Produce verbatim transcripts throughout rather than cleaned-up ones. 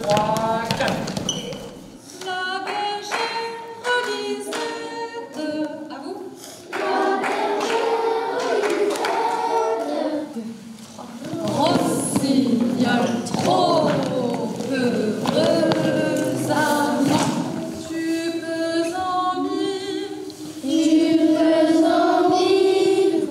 trois, quatre. La bergère Elisette, à vous. La bergère Elisette. Rossignol, trop heureuse amant. Tu peux en mille, Tu peux en mille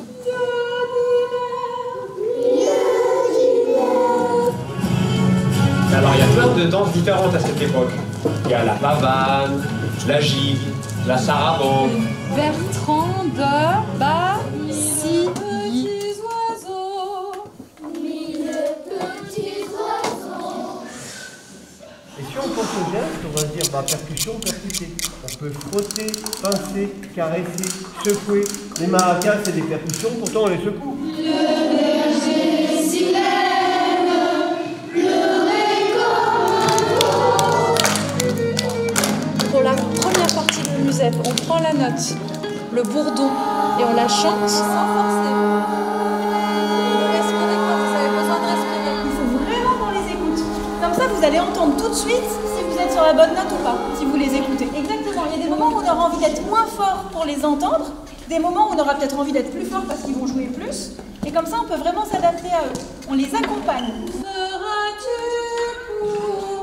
lieux divers. Alors il y a plein de danses différentes à cette époque. Il y a la pavane, la gigue, la sarabande. Bertrand de Bailly. Petits oiseaux. Mille petits oiseaux. Et si on pense au geste, on va se dire bah, percussion, percuter. On peut frotter, pincer, caresser, secouer. Les maracas, c'est des percussions, pourtant on les secoue. Le berger s'y lève, pleurer comme un Pour la première partie de Musette, on prend la note, le bourdon, et on la chante sans forcer. Vous respirez quand vous avez besoin de respirer. Il faut vraiment qu'on les écoute. Comme ça, vous allez entendre tout de suite si vous êtes sur la bonne note ou pas, si vous les écoutez. Exactement. Il y a des moments où on aura envie d'être moins fort pour les entendre, des moments où on aura peut-être envie d'être plus fort parce qu'ils vont jouer plus. Et comme ça, on peut vraiment s'adapter à eux. On les accompagne. Seras-tu pour